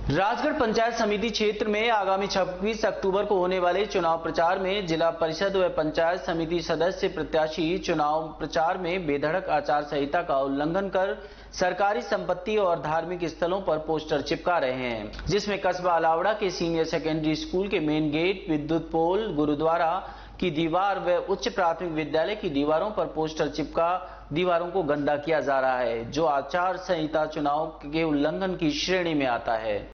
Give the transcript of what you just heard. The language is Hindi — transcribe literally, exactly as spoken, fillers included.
राजगढ़ पंचायत समिति क्षेत्र में आगामी छब्बीस अक्टूबर को होने वाले चुनाव प्रचार में जिला परिषद व पंचायत समिति सदस्य प्रत्याशी चुनाव प्रचार में बेधड़क आचार संहिता का उल्लंघन कर सरकारी संपत्ति और धार्मिक स्थलों पर पोस्टर चिपका रहे हैं, जिसमें कस्बा अलावड़ा के सीनियर सेकेंडरी स्कूल के मेन गेट, विद्युत पोल, गुरुद्वारा की दीवार व उच्च प्राथमिक विद्यालय की दीवारों पर पोस्टर चिपका दीवारों को गंदा किया जा रहा है, जो आचार संहिता चुनाव के उल्लंघन की श्रेणी में आता है।